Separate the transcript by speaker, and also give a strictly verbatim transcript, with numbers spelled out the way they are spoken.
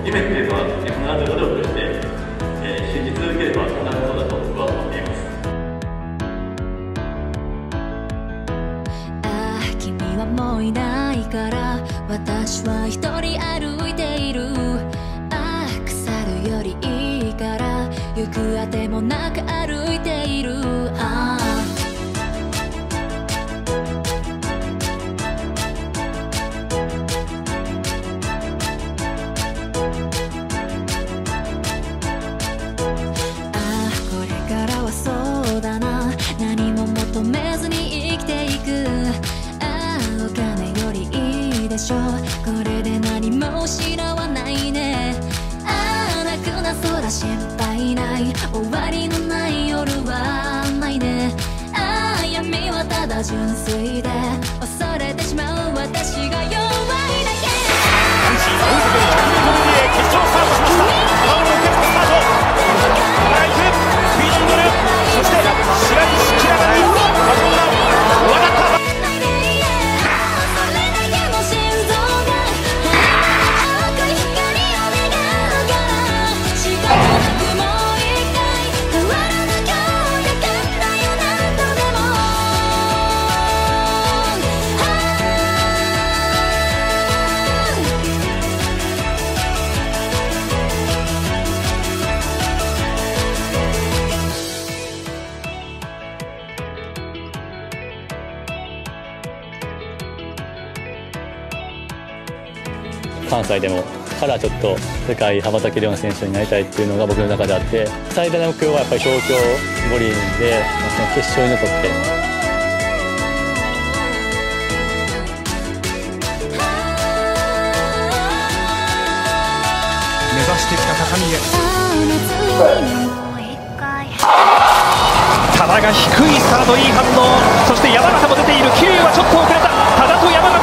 Speaker 1: 夢っていうのは必ず努力して、えー、信じ続ければ叶うことだと僕は思っています。
Speaker 2: ああ、君はもういないから私は一人歩いている。ああ、腐るよりいいから行くあてもなく歩いている。ああ、そうだな、何も求めずに生きていく。ああ、お金よりいいでしょう、これで何も失わないね。ああ、泣くな空心配ない、終わりのない夜はないね。ああ、闇はただ純粋で恐れてしまう私が弱いだけ。
Speaker 3: 男子 よんじゅうひゃくメートルリレー決勝スタートしました。玉村受けスタート、これがいくスピードに乗る。そして白石キラがに松本が上がった。
Speaker 4: 関西でもからちょっと世界羽ばたけるような選手になりたいっていうのが僕の中であって、最大の目標はやっぱり東京五輪でその決勝に残って。
Speaker 3: 目指してきた高みへ。多田が低いスタート、いい反応。そして山縣も出ている。桐生はちょっと遅れた。多田と山縣